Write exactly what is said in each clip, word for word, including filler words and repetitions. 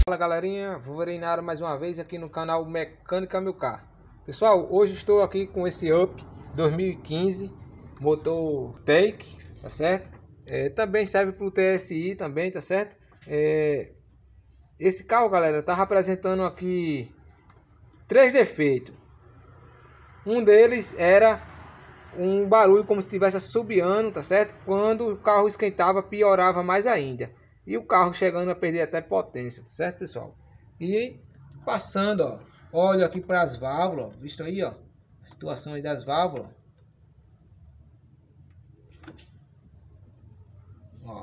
Fala galerinha, Wolverine na área mais uma vez aqui no canal Mecânica Meu Carro. Pessoal, hoje estou aqui com esse Up dois mil e quinze, motor Take, tá certo? É, também serve para o T S I também, tá certo? É, esse carro, galera, tá apresentando aqui três defeitos. Um deles era um barulho como se estivesse assobiando, tá certo? Quando o carro esquentava, piorava mais ainda. E o carro chegando a perder até potência, tá certo, pessoal? E passando, ó, olha aqui para as válvulas, ó, visto aí, ó, a situação aí das válvulas. Ó.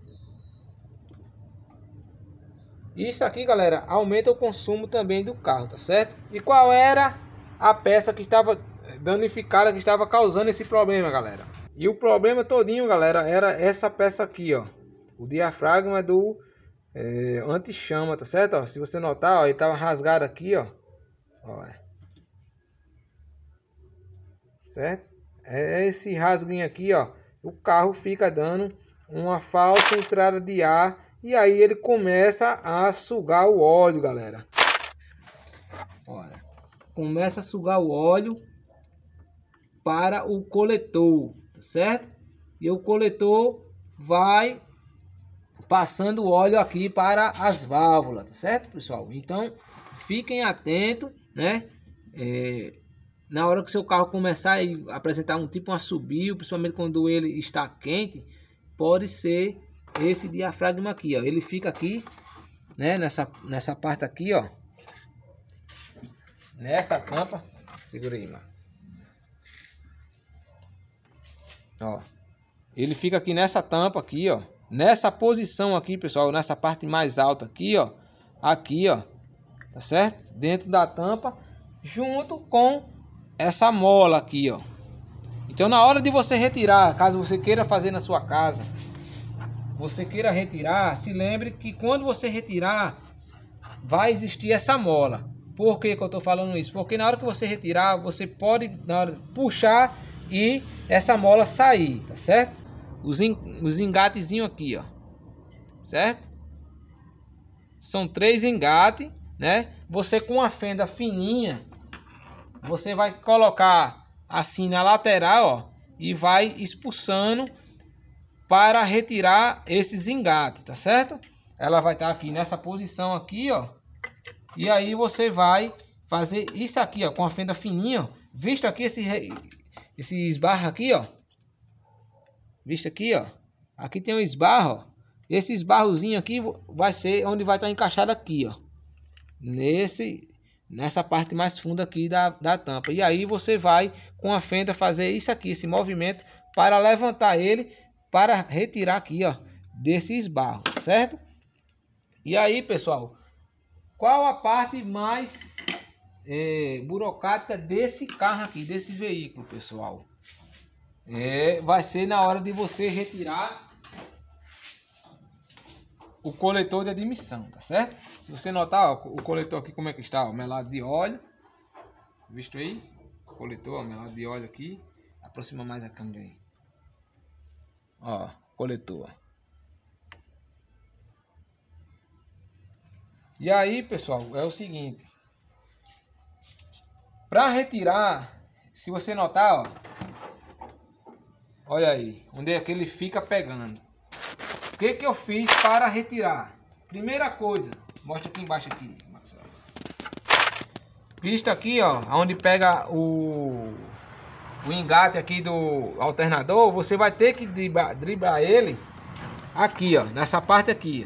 Isso aqui, galera, aumenta o consumo também do carro, tá certo? E qual era a peça que estava danificada, que estava causando esse problema, galera? E o problema todinho, galera, era essa peça aqui, ó. O diafragma do é, anti-chama, tá certo? Ó, se você notar, ó, ele tava rasgado aqui, ó. Ó, certo? É esse rasguinho aqui, ó. O carro fica dando uma falsa entrada de ar e aí ele começa a sugar o óleo, galera. Olha, começa a sugar o óleo para o coletor, tá certo? E o coletor vai passando o óleo aqui para as válvulas, tá certo, pessoal? Então fiquem atentos, né? É, na hora que seu carro começar a apresentar um tipo um assobio, principalmente quando ele está quente, pode ser esse diafragma aqui, ó. Ele fica aqui, né? Nessa nessa parte aqui, ó. Nessa tampa, segura aí, mano. Ó, ele fica aqui nessa tampa aqui, ó. Nessa posição aqui, pessoal, nessa parte mais alta aqui, ó. Aqui, ó. Tá certo? Dentro da tampa, junto com essa mola aqui, ó. Então, na hora de você retirar, caso você queira fazer na sua casa, você queira retirar, se lembre que quando você retirar, vai existir essa mola. Por que que eu tô falando isso? Porque na hora que você retirar, você pode na hora, puxar e essa mola sair, tá certo? Os, os engatezinhos aqui, ó, certo? São três engates, né? Você com a fenda fininha, você vai colocar assim na lateral, ó, e vai expulsando para retirar esses engates, tá certo? Ela vai estar aqui nessa posição aqui, ó. E aí você vai fazer isso aqui, ó, com a fenda fininha, ó. Visto aqui esse esse esbarro aqui, ó. Visto aqui, ó. Aqui tem um esbarro, ó. Esse esbarrozinho aqui vai ser onde vai estar encaixado aqui, ó. Nesse, nessa parte mais funda aqui da, da tampa. E aí você vai com a fenda fazer isso aqui, esse movimento, para levantar ele, para retirar aqui, ó, desse esbarro, certo? E aí, pessoal, qual a parte mais é, burocrática desse carro aqui, desse veículo, pessoal? É, vai ser na hora de você retirar o coletor de admissão, tá certo? Se você notar, ó, o coletor aqui como é que está, ó, melado de óleo, visto aí? O coletor, ó, melado de óleo aqui. Aproxima mais a câmera aí. Ó, coletor. E aí, pessoal, é o seguinte. Para retirar, se você notar, ó, olha aí, onde é que ele fica pegando. O que que eu fiz para retirar? Primeira coisa, mostra aqui embaixo aqui, Marcelo. Visto aqui, ó, onde pega o, o engate aqui do alternador, você vai ter que driblar, driblar ele aqui, ó, nessa parte aqui.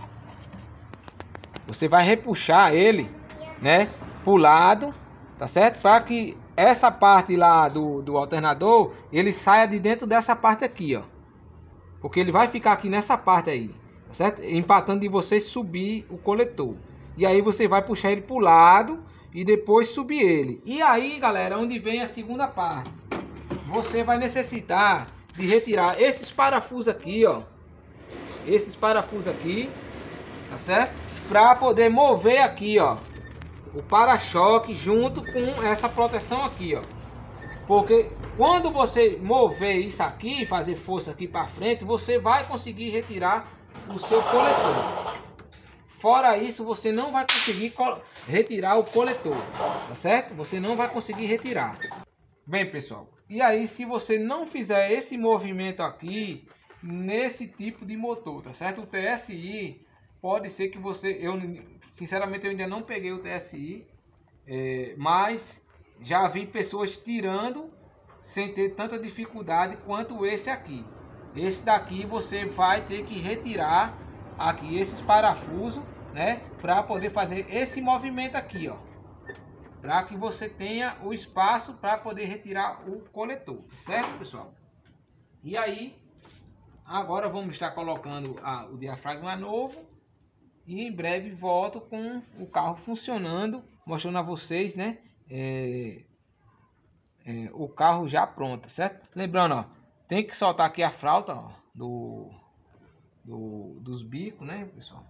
Você vai repuxar ele, né, pro lado, tá certo? Para que essa parte lá do, do alternador, ele saia de dentro dessa parte aqui, ó. Porque ele vai ficar aqui nessa parte aí, tá certo? Empatando de você subir o coletor. E aí você vai puxar ele pro lado e depois subir ele. E aí, galera, onde vem a segunda parte. Você vai necessitar de retirar esses parafusos aqui, ó. Esses parafusos aqui, tá certo? Para poder mover aqui, ó, o para-choque junto com essa proteção aqui, ó. Porque quando você mover isso aqui, fazer força aqui para frente, você vai conseguir retirar o seu coletor. Fora isso, você não vai conseguir retirar o coletor, tá certo? Você não vai conseguir retirar. Bem, pessoal, e aí se você não fizer esse movimento aqui, nesse tipo de motor, tá certo? O T S I, pode ser que você... Eu, sinceramente, eu ainda não peguei o T S I, é, mas já vi pessoas tirando sem ter tanta dificuldade quanto esse aqui. Esse daqui você vai ter que retirar aqui esses parafusos, né, para poder fazer esse movimento aqui, ó, para que você tenha o espaço para poder retirar o coletor, certo, pessoal? E aí, agora vamos estar colocando a, o diafragma novo e em breve volto com o carro funcionando, mostrando a vocês, né, é, é, o carro já pronto, certo? Lembrando, ó, tem que soltar aqui a flauta, ó, do, do dos bicos, né, pessoal?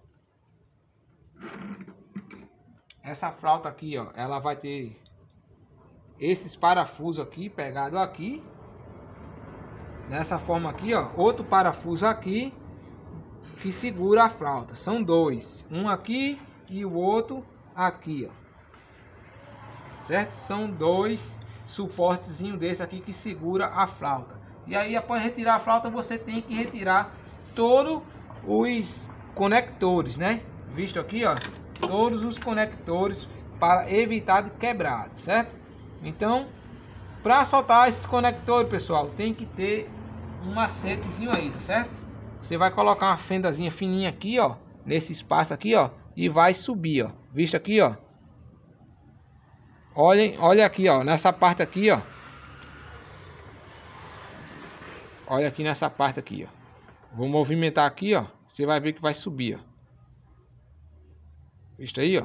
Essa flauta aqui, ó, ela vai ter esses parafusos aqui pegado aqui, nessa forma aqui, ó, outro parafuso aqui que segura a flauta. São dois, um aqui e o outro aqui, ó, certo? São dois suportezinho desse aqui que segura a flauta. E aí, após retirar a flauta, você tem que retirar todos os conectores, né? Visto aqui, ó, todos os conectores para evitar de quebrar, certo? Então, para soltar esses conectores, pessoal, tem que ter um macetezinho aí, tá certo? Você vai colocar uma fendazinha fininha aqui, ó, nesse espaço aqui, ó, e vai subir, ó. Visto aqui, ó. Olhem, olha aqui, ó, nessa parte aqui, ó. Olha aqui nessa parte aqui, ó. Vou movimentar aqui, ó. Você vai ver que vai subir, ó. Visto aí, ó.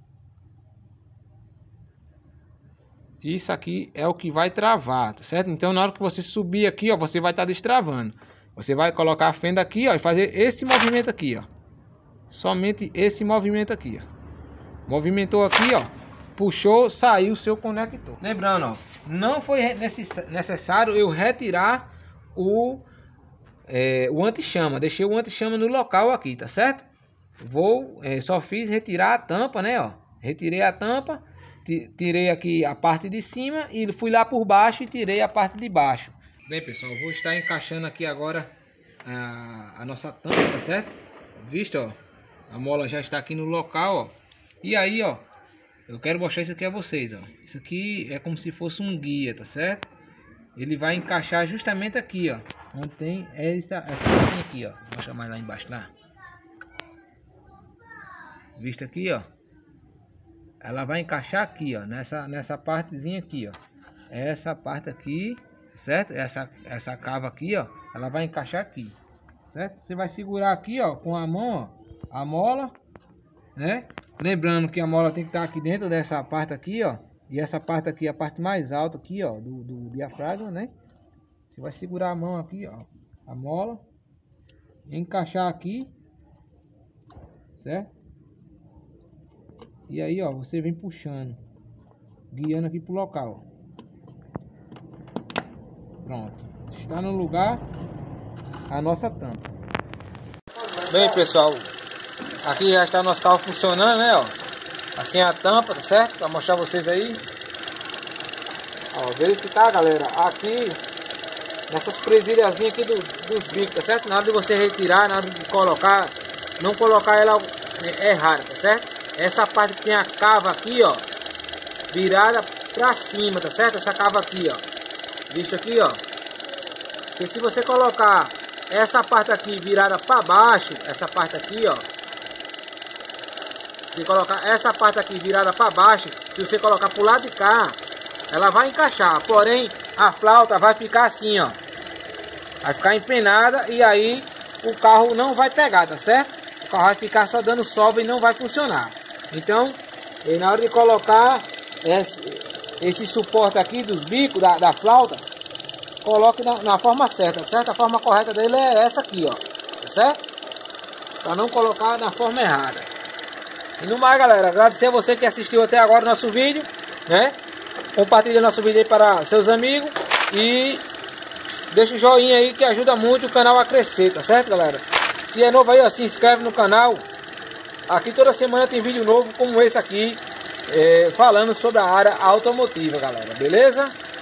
Isso aqui é o que vai travar, tá certo? Então, na hora que você subir aqui, ó, você vai estar destravando. Você vai colocar a fenda aqui, ó, e fazer esse movimento aqui, ó. Somente esse movimento aqui, ó. Movimentou aqui, ó. Puxou, saiu o seu conector. Lembrando, ó, não foi necessário eu retirar o, é, o anti-chama. Deixei o anti-chama no local aqui, tá certo? Vou, é, só fiz retirar a tampa, né, ó. Retirei a tampa, tirei aqui a parte de cima e fui lá por baixo e tirei a parte de baixo. Bem, pessoal, vou estar encaixando aqui agora a, a nossa tampa, tá certo? Visto, ó, a mola já está aqui no local, ó. E aí, ó, eu quero mostrar isso aqui a vocês, ó. Isso aqui é como se fosse um guia, tá certo? Ele vai encaixar justamente aqui, ó, onde tem essa, essa aqui, ó. Vou mostrar mais lá embaixo, lá. Visto aqui, ó. Ela vai encaixar aqui, ó, nessa, nessa partezinha aqui, ó. Essa parte aqui, certo? Essa, essa cava aqui, ó, ela vai encaixar aqui, certo? Você vai segurar aqui, ó, com a mão, ó, a mola, né? Lembrando que a mola tem que estar aqui dentro dessa parte aqui, ó. E essa parte aqui é a parte mais alta aqui, ó, do, do diafragma, né? Você vai segurar a mão aqui, ó, a mola, encaixar aqui, certo? E aí, ó, você vem puxando, guiando aqui pro local. Pronto, está no lugar a nossa tampa. Bem, pessoal, aqui já está nosso carro funcionando, né, ó. Assim é a tampa, tá certo? Para mostrar vocês aí. Ó, verificar, galera, aqui nessas presilhazinhas aqui do, dos bicos, tá certo? Na hora de você retirar, na hora de colocar, não colocar ela errada, tá certo? Essa parte que tem a cava aqui, ó, virada pra cima, tá certo? Essa cava aqui, ó, visto aqui, ó. Porque se você colocar essa parte aqui virada para baixo, essa parte aqui, ó, se colocar essa parte aqui virada para baixo, se você colocar pro lado de cá, ela vai encaixar, porém a flauta vai ficar assim, ó, vai ficar empenada e aí o carro não vai pegar, tá certo? O carro vai ficar só dando sobra e não vai funcionar. Então, na hora de colocar esse, esse suporte aqui dos bicos da, da flauta, coloque na, na forma certa, certo? A forma correta dele é essa aqui, ó, tá certo? Para não colocar na forma errada. E no mais, galera, agradecer a você que assistiu até agora o nosso vídeo, né? Compartilhe nosso vídeo aí para seus amigos e deixa o joinha aí que ajuda muito o canal a crescer, tá certo, galera? Se é novo aí, ó, se inscreve no canal Aqui toda semana tem vídeo novo como esse aqui, é, falando sobre a área automotiva, galera, beleza?